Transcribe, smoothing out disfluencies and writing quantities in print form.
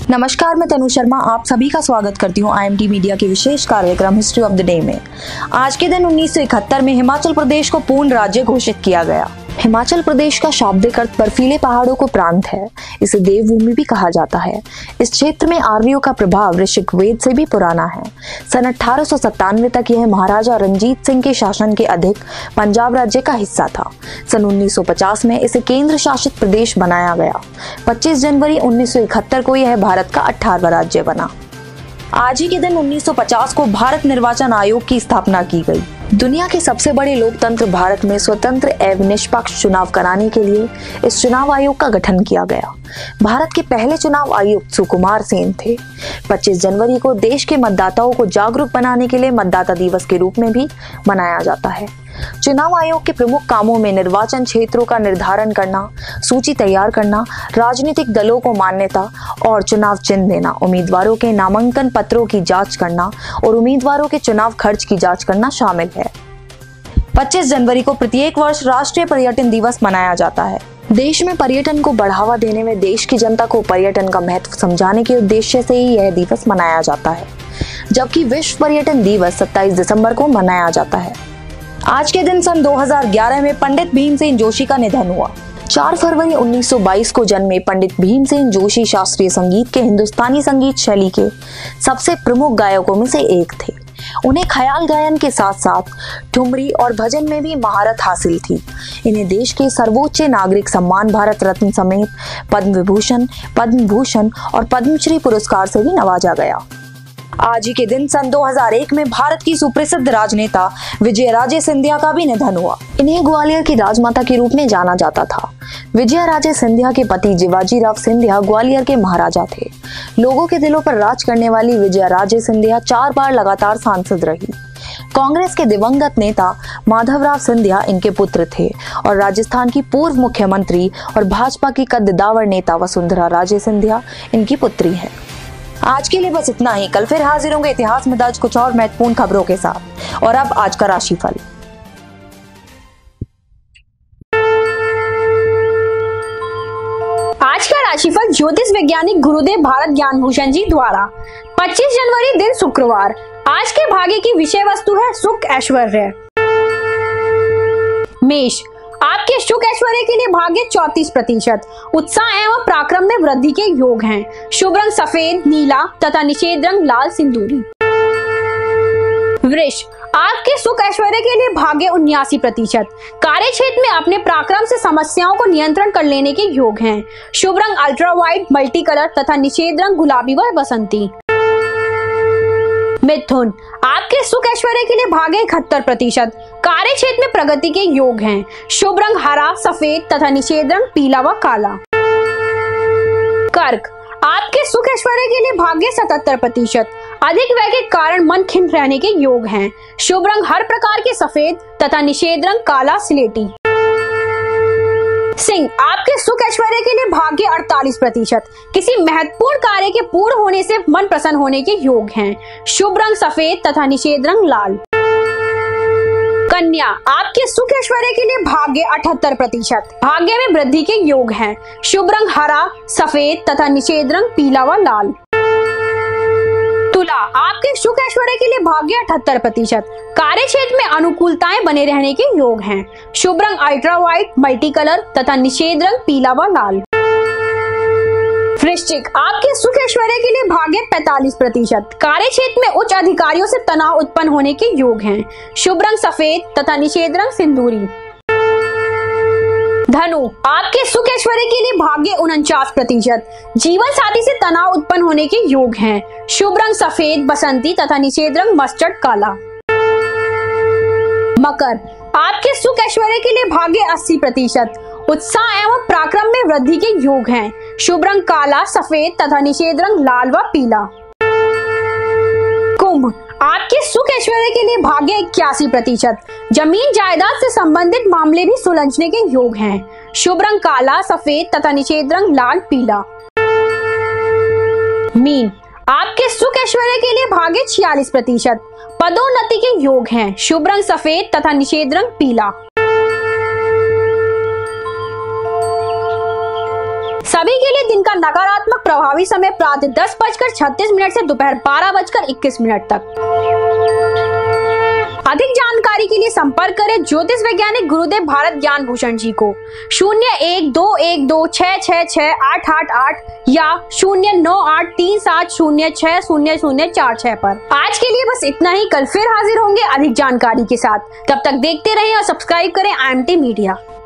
नमस्कार, मैं तनु शर्मा आप सभी का स्वागत करती हूँ IMT मीडिया के विशेष कार्यक्रम हिस्ट्री ऑफ द डे में। आज के दिन 1971 में हिमाचल प्रदेश को पूर्ण राज्य घोषित किया गया। हिमाचल प्रदेश का शाब्दिक अर्थ बर्फीले पहाड़ों को प्रांत है। इसे देवभूमि भी कहा जाता है। इस क्षेत्र में आर्यों का प्रभाव ऋषिक वेद से भी पुराना है। सन 1897 तक यह महाराजा रणजीत सिंह के शासन के अधिक पंजाब राज्य का हिस्सा था। सन 1950 में इसे केंद्र शासित प्रदेश बनाया गया। 25 जनवरी 1971 को यह भारत का 18वां राज्य बना। आज ही के दिन 1950 को भारत निर्वाचन आयोग की स्थापना की गई। दुनिया के सबसे बड़े लोकतंत्र भारत में स्वतंत्र एवं निष्पक्ष चुनाव कराने के लिए इस चुनाव आयोग का गठन किया गया। भारत के पहले चुनाव आयुक्त सुकुमार सेन थे। 25 जनवरी को देश के मतदाताओं को जागरूक बनाने के लिए मतदाता दिवस के रूप में भी मनाया जाता है। चुनाव आयोग के प्रमुख कामों में निर्वाचन क्षेत्रों का निर्धारण करना, सूची तैयार करना, राजनीतिक दलों को मान्यता और चुनाव चिन्ह देना, उम्मीदवारों के नामांकन पत्रों की जांच करना और उम्मीदवारों के चुनाव खर्च की जांच करना शामिल है। 25 जनवरी को प्रत्येक वर्ष राष्ट्रीय पर्यटन दिवस मनाया जाता है। देश में पर्यटन को बढ़ावा देने में देश की जनता को पर्यटन का महत्व समझाने के उद्देश्य से ही यह दिवस मनाया जाता है, जबकि विश्व पर्यटन दिवस 27 दिसंबर को मनाया जाता है। आज के दिन सन 2011 में पंडित भीमसेन जोशी का निधन हुआ। 4 फरवरी 1922 को जन्मे पंडित भीमसेन जोशी शास्त्रीय संगीत के हिंदुस्तानी संगीत शैली के सबसे प्रमुख गायकों में से एक थे। उन्हें ख्याल गायन के साथ साथ ठुमरी और भजन में भी महारत हासिल थी। इन्हें देश के सर्वोच्च नागरिक सम्मान भारत रत्न समेत पद्म विभूषण, पद्म भूषण और पद्मश्री पुरस्कार से भी नवाजा गया। आज ही के दिन सन 2001 में भारत की सुप्रसिद्ध राजनेता विजयाराजे सिंधिया का भी निधन हुआ। इन्हें ग्वालियर की राजमाता के रूप में जाना जाता था। विजयाराजे सिंधिया के पति जिवाजीराव सिंधिया ग्वालियर के महाराजा थे। लोगों के दिलों पर राज करने वाली विजयाराजे सिंधिया 4 बार लगातार सांसद रही। कांग्रेस के दिवंगत नेता माधवराव सिंधिया इनके पुत्र थे और राजस्थान की पूर्व मुख्यमंत्री और भाजपा की कद्दावर नेता वसुंधरा राजे सिंधिया इनकी पुत्री है। आज के लिए बस इतना ही। कल फिर हाजिर होंगे इतिहास में दर्ज कुछ और महत्वपूर्ण खबरों के साथ। और अब आज का राशिफल। आज का राशिफल ज्योतिष वैज्ञानिक गुरुदेव भारत ज्ञान भूषण जी द्वारा। 25 जनवरी दिन शुक्रवार। आज के भाग्य की विषय वस्तु है सुख ऐश्वर्य। मेष, आपके सुख ऐश्वर्य के लिए भाग्य 34%। उत्साह एवं पराक्रम में वृद्धि के योग हैं। शुभ रंग सफेद, नीला तथा निषेध रंग लाल सिंदूरी। वृष, आपके सुख ऐश्वर्य के लिए भाग्य 79%। कार्य क्षेत्र में अपने पराक्रम से समस्याओं को नियंत्रण कर लेने के योग हैं। शुभ रंग अल्ट्रा वाइट, मल्टी कलर तथा निषेध रंग गुलाबी व बसंती। मिथुन, आपके सुख ऐश्वर्य के लिए भाग्य 71%। कार्य क्षेत्र में प्रगति के योग हैं। शुभ रंग हरा, सफेद तथा निषेध रंग पीला व काला। कर्क, आपके सुख ऐश्वर्य के लिए भाग्य 77%। अधिक व्यय के कारण मन खिन्न रहने के योग हैं। शुभ रंग हर प्रकार के सफेद तथा निषेध रंग काला स्लेटी। सिंह, आपके सुख ऐश्वर्य के लिए भाग्य 48%। किसी महत्वपूर्ण कार्य के पूर्ण होने से मन प्रसन्न होने के योग हैं। शुभ रंग सफेद तथा निषेध रंग लाल। कन्या, आपके सुख ऐश्वर्य के लिए भाग्य 78%। भाग्य में वृद्धि के योग हैं। शुभ रंग हरा, सफेद तथा निषेध रंग पीला व लाल। तुला, आपके सुख ऐश्वर्य के लिए भाग्य 78%। कार्य क्षेत्र में अनुकूलताएं बने रहने के योग हैं। शुभ रंग अल्ट्रा वाइट, मल्टी कलर तथा निषेध रंग पीला व लाल। वृश्चिक, आपके सुख ऐश्वर्य के लिए भाग्य 45%। कार्य क्षेत्र में उच्च अधिकारियों से तनाव उत्पन्न होने के योग हैं। शुभ रंग सफेद तथा निषेध रंग सिंदूरी। धनु, आपके सुख ऐश्वर्य के लिए भाग्य 49%। जीवन साथी से तनाव उत्पन्न होने के योग हैं। शुभ रंग सफेद, बसंती तथा निषेध रंग मस्टर्ड काला। मकर, आपके सुख ऐश्वर्य के लिए भाग्य 80%। उत्साह एवं पराक्रम में वृद्धि के योग हैं। शुभ रंग काला, सफेद तथा निषेध रंग लाल व पीला। कुंभ, आपके सुख ऐश्वर्य के लिए भाग्य 81%। जमीन जायदाद से संबंधित मामले भी सुलझने के योग हैं। शुभ रंग काला, सफेद तथा निषेध रंग लाल पीला। मीन, आपके सुख ऐश्वर्य के लिए भाग्य 46%। पदोन्नति के योग हैं। शुभ रंग सफेद तथा निषेध रंग पीला। सभी के लिए दिन का नकारात्मक प्रभावी समय प्रातः 10:36 से दोपहर 12:21 तक। अधिक जानकारी के लिए संपर्क करें ज्योतिष वैज्ञानिक गुरुदेव भारत ज्ञान भूषण जी को 0121266688 या 098370600046 पर। आज के लिए बस इतना ही। कल फिर हाजिर होंगे अधिक जानकारी के साथ। तब तक देखते रहें और सब्सक्राइब करें IMT मीडिया।